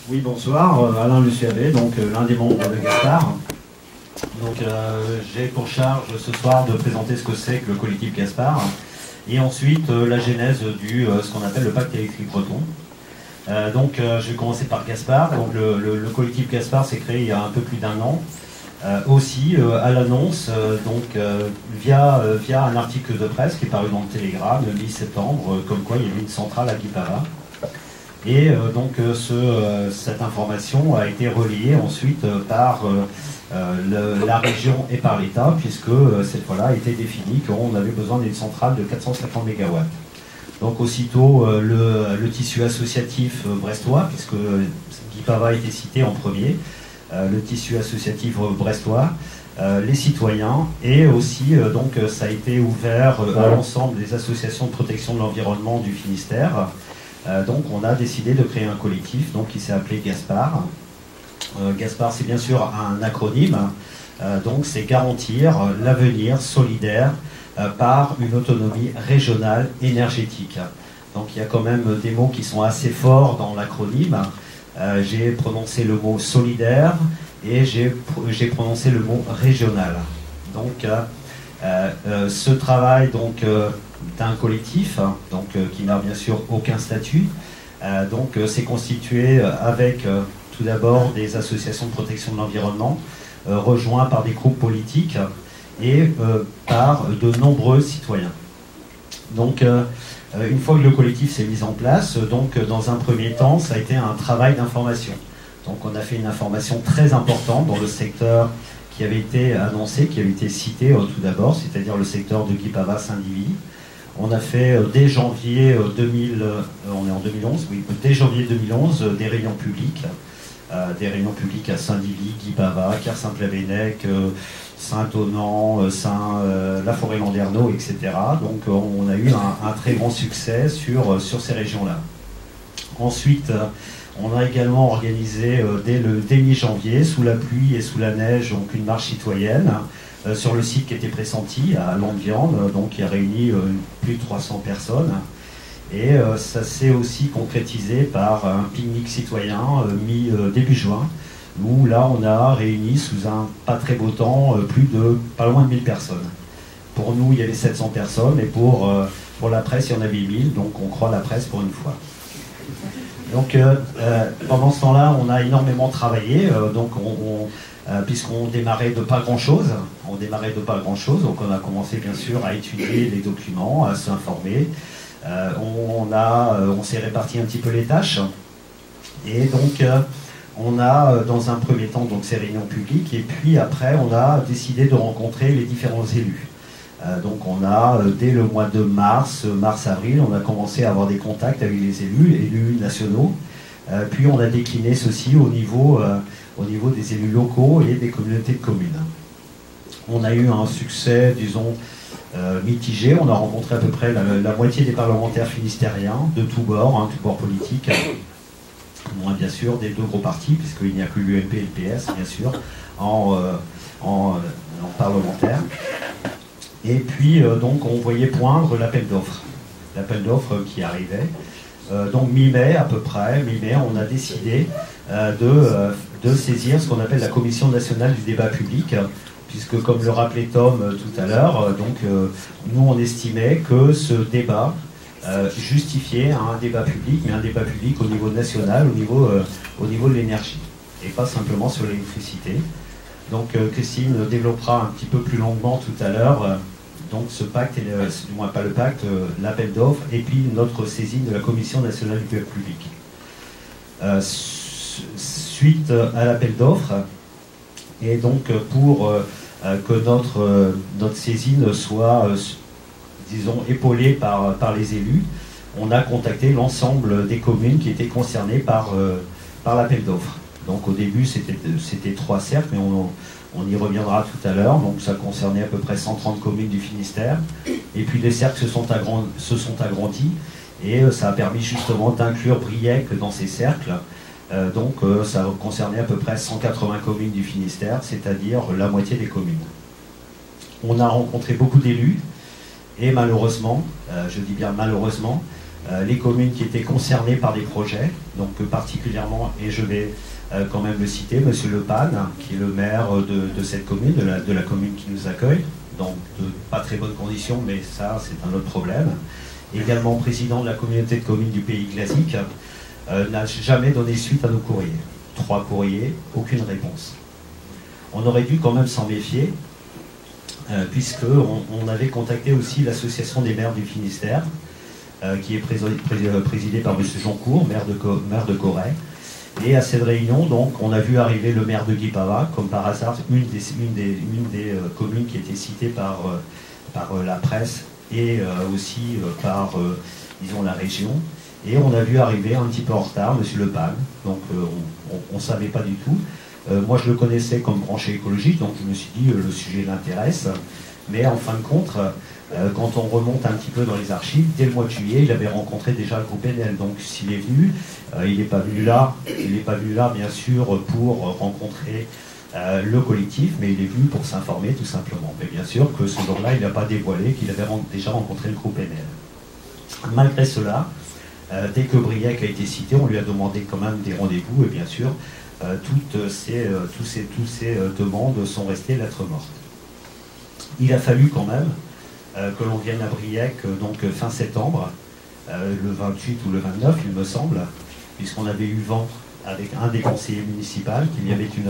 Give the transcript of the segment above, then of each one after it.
Oui, bonsoir, Alain Luciavé, donc l'un des membres de Gaspard. Donc j'ai pour charge ce soir de présenter ce que c'est que le collectif Gaspard et ensuite la genèse du ce qu'on appelle le pacte électrique breton. Je vais commencer par Gaspard. Donc le collectif Gaspard s'est créé il y a un peu plus d'un an. Aussi à l'annonce, via un article de presse qui est paru dans le Télégramme le 10 septembre, comme quoi il y avait une centrale à Guipava. Et cette information a été relayée ensuite par la région et par l'État, puisque cette fois-là a été défini qu'on avait besoin d'une centrale de 450 MW. Donc aussitôt le tissu associatif brestois, puisque Guipava a été cité en premier, le tissu associatif brestois, les citoyens, et aussi ça a été ouvert à l'ensemble des associations de protection de l'environnement du Finistère. Donc on a décidé de créer un collectif qui s'est appelé Gaspard. Gaspard, c'est bien sûr un acronyme, donc c'est garantir l'avenir solidaire par une autonomie régionale énergétique. Donc il y a quand même des mots qui sont assez forts dans l'acronyme. J'ai prononcé le mot solidaire et j'ai prononcé le mot régional. Donc ce travail d'un collectif qui n'a bien sûr aucun statut, c'est constitué avec tout d'abord des associations de protection de l'environnement rejoints par des groupes politiques et par de nombreux citoyens. Donc une fois que le collectif s'est mis en place, dans un premier temps ça a été un travail d'information. Donc on a fait une information très importante dans le secteur qui avait été annoncé, qui avait été cité tout d'abord, c'est-à-dire le secteur de Guipava-Saint-Divy. On a fait dès janvier 2011, oui, dès janvier 2011 des réunions publiques à Saint-Divy, Guipava, Ker-Saint-Plavennec, Saint-Onan, La Forêt-Landerneau, etc. Donc on a eu un très grand succès sur ces régions-là. Ensuite, on a également organisé dès mi-janvier, sous la pluie et sous la neige, une marche citoyenne sur le site qui était pressenti à Landeviande, qui a réuni plus de 300 personnes. Et ça s'est aussi concrétisé par un pique-nique citoyen début juin, où là on a réuni sous un pas très beau temps pas loin de 1000 personnes. Pour nous il y avait 700 personnes et pour la presse il y en avait 1000, donc on croit la presse pour une fois. Donc pendant ce temps-là on a énormément travaillé, puisqu'on démarrait de pas grand-chose, donc on a commencé bien sûr à étudier les documents, à s'informer. On s'est réparti un petit peu les tâches, et on a dans un premier temps ces réunions publiques, et puis après on a décidé de rencontrer les différents élus. On a dès le mois de mars-avril, on a commencé à avoir des contacts avec les élus nationaux, puis on a décliné ceci au niveau des élus locaux et des communautés de communes. On a eu un succès, disons, mitigé. On a rencontré à peu près la moitié des parlementaires finistériens, de tous bords politiques, moins bien sûr des deux gros partis, puisqu'il n'y a que l'UMP et le PS, bien sûr, en parlementaire. Et puis, on voyait poindre l'appel d'offres qui arrivait. Mi-mai à peu près, on a décidé de saisir ce qu'on appelle la Commission nationale du débat public, puisque comme le rappelait Tom tout à l'heure, nous on estimait que ce débat justifiait un débat public, mais un débat public au niveau national, au niveau de l'énergie, et pas simplement sur l'électricité. Donc Christine développera un petit peu plus longuement tout à l'heure ce pacte, du moins pas le pacte, l'appel d'offres, et puis notre saisine de la Commission nationale du débat public. Suite à l'appel d'offres, et pour que notre saisine soit, disons, épaulée par les élus, on a contacté l'ensemble des communes qui étaient concernées par l'appel d'offres. Donc au début c'était 3 cercles, mais on y reviendra tout à l'heure. Donc ça concernait à peu près 130 communes du Finistère. Et puis les cercles se sont agrandis, et ça a permis justement d'inclure Briec dans ces cercles. Ça concernait à peu près 180 communes du Finistère, c'est-à-dire la moitié des communes. On a rencontré beaucoup d'élus, et malheureusement, je dis bien malheureusement, les communes qui étaient concernées par des projets, donc particulièrement, et je vais quand même le citer, Monsieur Le Pan, qui est le maire de cette commune, de la commune qui nous accueille, dans de pas très bonnes conditions, mais ça c'est un autre problème. Également président de la communauté de communes du Pays Glazik, n'a jamais donné suite à nos courriers. 3 courriers, aucune réponse. On aurait dû quand même s'en méfier, puisqu'on avait contacté aussi l'association des maires du Finistère, qui est présidée par M. Joncourt, maire de Corray. Et à cette réunion, donc, on a vu arriver le maire de Guipava, comme par hasard, une des communes qui était citée par la presse et aussi par, disons, la région. Et on a vu arriver un petit peu en retard M. Le Pan, donc on ne savait pas du tout. Moi, je le connaissais comme branché écologique, donc je me suis dit, le sujet l'intéresse. Mais en fin de compte, quand on remonte un petit peu dans les archives, dès le mois de juillet, il avait rencontré déjà le groupe Enel. Donc s'il est venu, il n'est pas venu là, bien sûr, pour rencontrer le collectif, mais il est venu pour s'informer tout simplement. Mais bien sûr que ce jour-là, il n'a pas dévoilé qu'il avait déjà rencontré le groupe Enel. Malgré cela, dès que Briec a été cité, on lui a demandé quand même des rendez-vous, et bien sûr, toutes ces demandes sont restées lettres mortes. Il a fallu quand même que l'on vienne à Briec donc fin septembre, le 28 ou le 29 il me semble, puisqu'on avait eu vent avec un des conseillers municipaux qu'il y avait une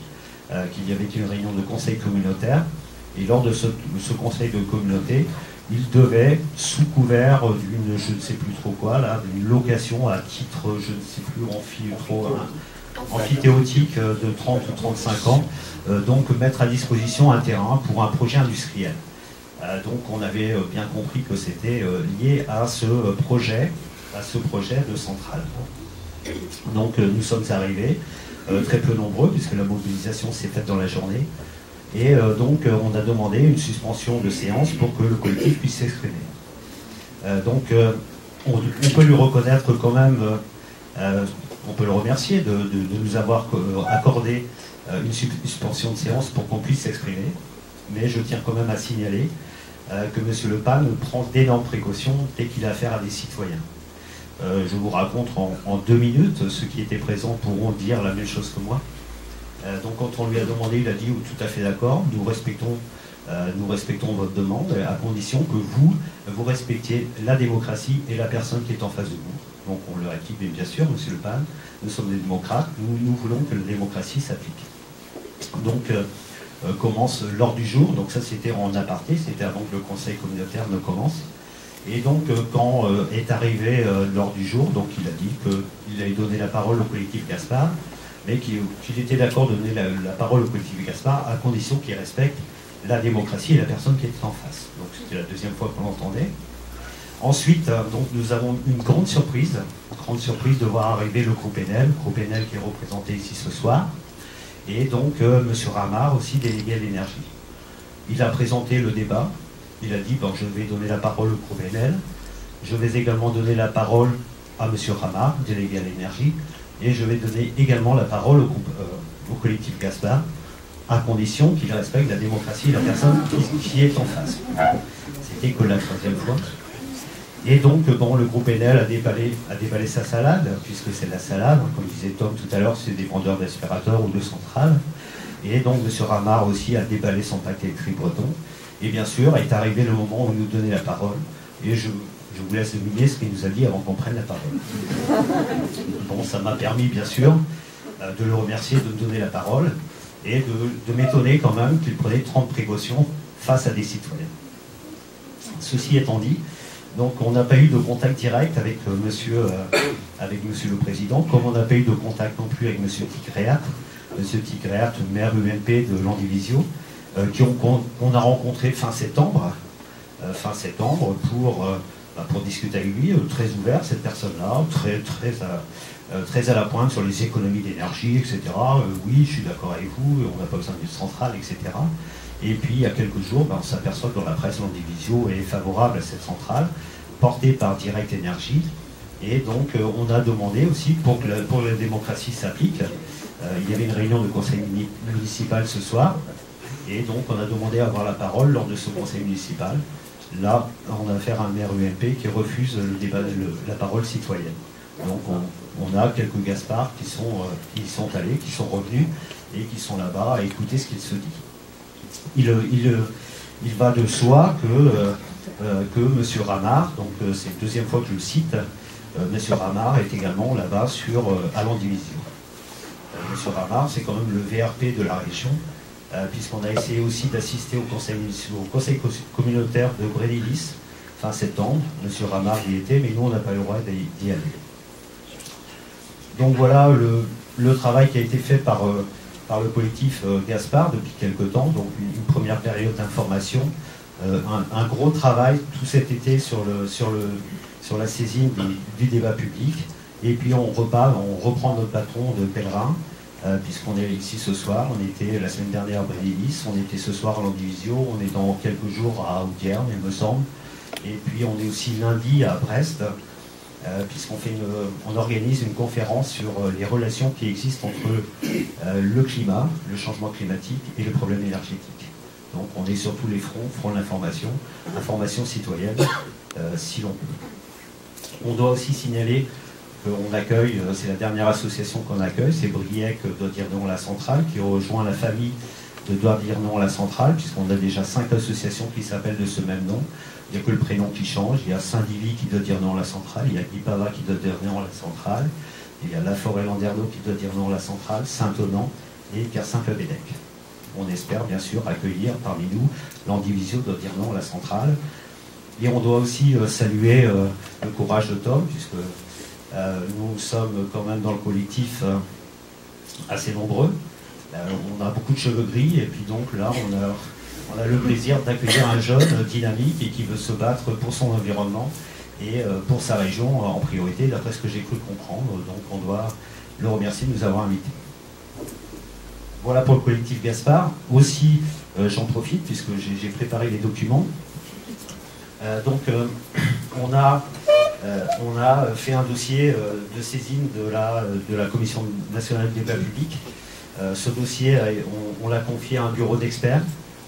réunion de conseil communautaire, et lors de ce conseil de communauté, il devait, sous couvert d'une je ne sais plus trop quoi, là, d'une location à titre, je ne sais plus, amphithéotique de 30 ou 35 ans, donc mettre à disposition un terrain pour un projet industriel. Donc on avait bien compris que c'était lié à ce projet de centrale. Donc nous sommes arrivés, très peu nombreux, puisque la mobilisation s'est faite dans la journée, et donc on a demandé une suspension de séance pour que le collectif puisse s'exprimer. Donc on peut lui reconnaître quand même, on peut le remercier de nous avoir accordé une suspension de séance pour qu'on puisse s'exprimer, mais je tiens quand même à signaler que M. Le Pan prend d'énormes précautions dès qu'il a affaire à des citoyens. Je vous raconte en 2 minutes, ceux qui étaient présents pourront dire la même chose que moi. Donc quand on lui a demandé, il a dit tout à fait d'accord, nous respectons votre demande, à condition que vous respectiez la démocratie et la personne qui est en face de vous. Donc on leur a dit, mais bien sûr, M. Le Pan, nous sommes des démocrates, nous voulons que la démocratie s'applique. Donc commence l'ordre du jour, donc ça c'était en aparté, c'était avant que le conseil communautaire ne commence. Et donc quand est arrivé l'ordre du jour, donc il a dit qu'il allait donner la parole au collectif Gaspard, mais qu'il était d'accord de donner la parole au collectif Gaspard à condition qu'il respecte la démocratie et la personne qui était en face. Donc c'était la 2e fois qu'on l'entendait. Ensuite, donc, nous avons une grande surprise de voir arriver le groupe Enel qui est représenté ici ce soir, et donc M. Ramard, aussi délégué à l'énergie. Il a présenté le débat, il a dit bon, je vais donner la parole au groupe Enel, je vais également donner la parole à M. Ramard, délégué à l'énergie, et je vais donner également la parole au collectif Gaspard, à condition qu'il respecte la démocratie et la personne qui est en face. C'était que la 3e fois. Et donc, bon, le groupe Enel a déballé sa salade, puisque c'est la salade, comme disait Tom tout à l'heure, c'est des vendeurs d'aspirateurs ou de centrales. Et donc, M. Ramard aussi a déballé son paquet de breton. Et bien sûr, est arrivé le moment où il nous donnait la parole. Et je vous laisse deviner ce qu'il nous a dit avant qu'on prenne la parole. Bon, ça m'a permis, bien sûr, de le remercier de me donner la parole et de m'étonner quand même qu'il prenait 30 précautions face à des citoyens. Ceci étant dit, donc on n'a pas eu de contact direct avec monsieur le Président, comme on n'a pas eu de contact non plus avec monsieur Tigréat, maire UMP de Landivisiau, qu'on a rencontré fin septembre pour discuter avec lui, très ouvert, cette personne-là, très à la pointe sur les économies d'énergie, etc. Oui, je suis d'accord avec vous, on n'a pas besoin d'une centrale, etc. Et puis, il y a quelques jours, on s'aperçoit que dans la presse, Landivisiau est favorable à cette centrale, portée par Direct Énergie. Et donc, on a demandé aussi, pour que la démocratie s'applique, il y avait une réunion de conseil municipal ce soir, et donc on a demandé à avoir la parole lors de ce conseil municipal. là, on a affaire à un maire UMP qui refuse le débat, la parole citoyenne. Donc on a quelques Gaspards qui sont allés, qui sont revenus et qui sont là-bas à écouter ce qu'il se dit. Il va de soi que M. Ramard, donc c'est la deuxième fois que je le cite, M. Ramard est également là-bas à l'Andivision. M. Ramard, c'est quand même le VRP de la région, puisqu'on a essayé aussi d'assister au conseil communautaire de Brélilis fin septembre. M. Ramard y était, mais nous, on n'a pas eu le droit d'y aller. Donc voilà le travail qui a été fait par le collectif Gaspard depuis quelque temps, donc une première période d'information, un gros travail tout cet été sur la saisine du débat public, et puis on reprend notre patron de pèlerin, puisqu'on est ici ce soir. On était la semaine dernière à Brélilis, on était ce soir à l'Andivisio, on est dans quelques jours à Audierne, il me semble, et puis on est aussi lundi à Brest, puisqu'on organise une conférence sur les relations qui existent entre le climat, le changement climatique et le problème énergétique. Donc on est sur tous les fronts, front de l'information, information citoyenne, si l'on peut. On doit aussi signaler qu'on accueille, c'est la dernière association qu'on accueille, c'est Briec d'Audirnon-la Centrale, qui rejoint la famille de Douardirnon-la Centrale, puisqu'on a déjà 5 associations qui s'appellent de ce même nom. Il n'y a que le prénom qui change. Il y a Saint-Divy qui doit dire non la Centrale, il y a Guipava qui doit dire non la Centrale, il y a La Forêt-Landerneau qui doit dire non la Centrale, Saint-Onan et Kersaint-Plabennec. On espère bien sûr accueillir parmi nous l'Andivisio doit dire non la Centrale. Et on doit aussi saluer le courage de Tom, puisque nous sommes quand même dans le collectif assez nombreux. On a beaucoup de cheveux gris, et puis donc là on a le plaisir d'accueillir un jeune dynamique et qui veut se battre pour son environnement et pour sa région en priorité, d'après ce que j'ai cru comprendre. Donc on doit le remercier de nous avoir invités. Voilà pour le collectif Gaspard. Aussi, j'en profite puisque j'ai préparé les documents. On a fait un dossier de saisine de la Commission nationale du débat public. Ce dossier, on l'a confié à un bureau d'experts,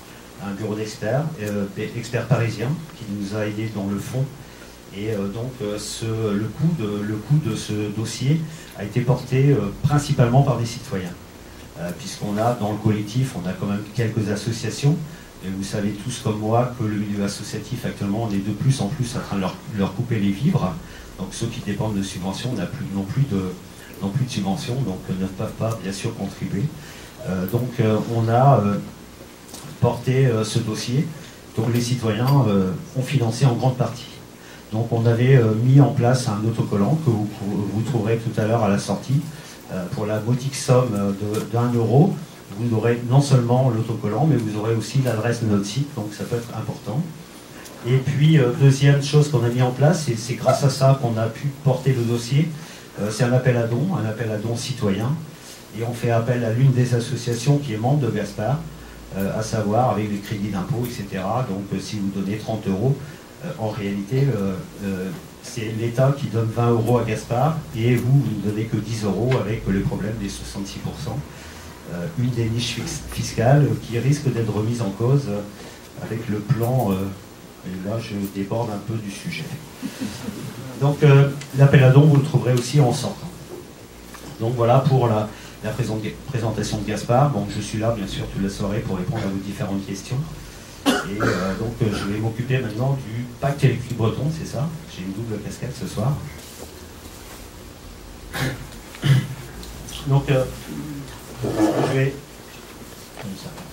experts parisiens, qui nous a aidés dans le fond. Et le coût de ce dossier a été porté principalement par des citoyens. Puisqu'on a dans le collectif, on a quand même quelques associations. Et vous savez tous comme moi que le milieu associatif actuellement, on est de plus en plus en train de leur couper les vivres. Donc ceux qui dépendent de subventions n'ont plus de subventions, donc ne peuvent pas bien sûr contribuer. On a porté ce dossier, donc les citoyens ont financé en grande partie. Donc on avait mis en place un autocollant que vous trouverez tout à l'heure à la sortie, pour la modique somme d'1 €. Vous aurez non seulement l'autocollant, mais vous aurez aussi l'adresse de notre site, donc ça peut être important. Et puis, deuxième chose qu'on a mis en place, et c'est grâce à ça qu'on a pu porter le dossier, c'est un appel à dons citoyen. Et on fait appel à l'une des associations qui est membre de Gaspard, à savoir avec les crédits d'impôt, etc. Donc si vous donnez 30 €, en réalité, c'est l'État qui donne 20 € à Gaspard, et vous ne donnez que 10 € avec le problème des 66%. Une des niches fiscales qui risque d'être remise en cause avec le plan, et là je déborde un peu du sujet. Donc l'appel à dons, vous le trouverez aussi en sortant. Donc voilà pour la présentation de Gaspard. Bon, je suis là bien sûr toute la soirée pour répondre à vos différentes questions. Et je vais m'occuper maintenant du pacte électrique breton, c'est ça? J'ai une double casquette ce soir. Donc je vais comme ça.